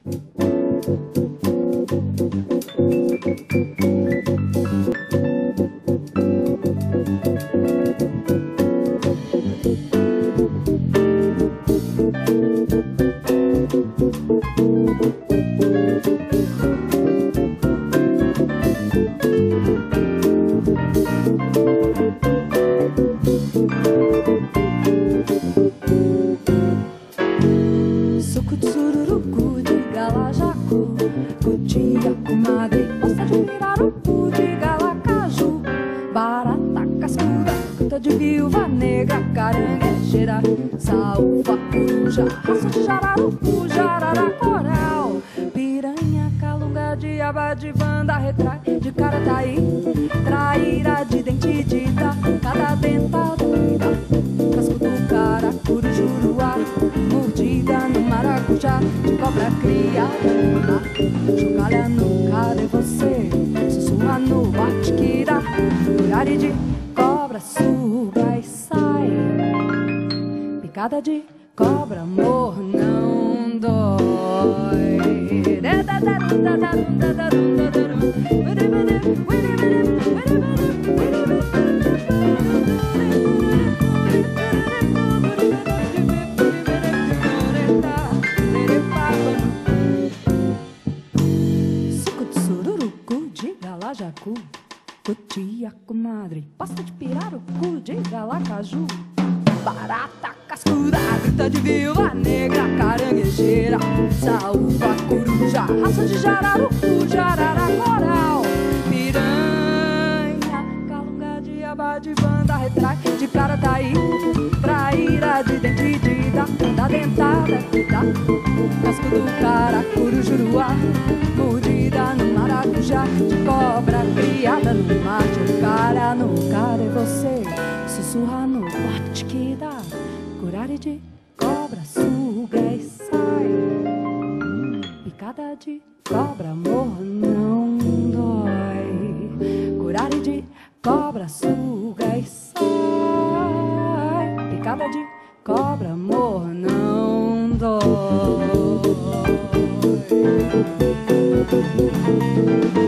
de cobra criada no mar, chocalha no cara e você, sussurra no bate-quira, horário de cobra suga e sai, picada de cobra, amor não dói. Jacu, cutia, comadre, pasta de pirarucu, de galacaju, barata cascuda, grita de viúva negra, caranguejeira, saúva, coruja, raça de jararucu, jarara, coral, piranha, calunga de aba de banda, retrai, de cara daí, traíra de dente de da dentada, da casco do cara, curujuruá, mordida no maracujá, de cobra criada no mar, de cara no cara é você, sussurra no bote que dá, curare de cobra suga e sai, picada de cobra, amor não dói, curare de cobra suga e sai, picada de cobra, amor não dói.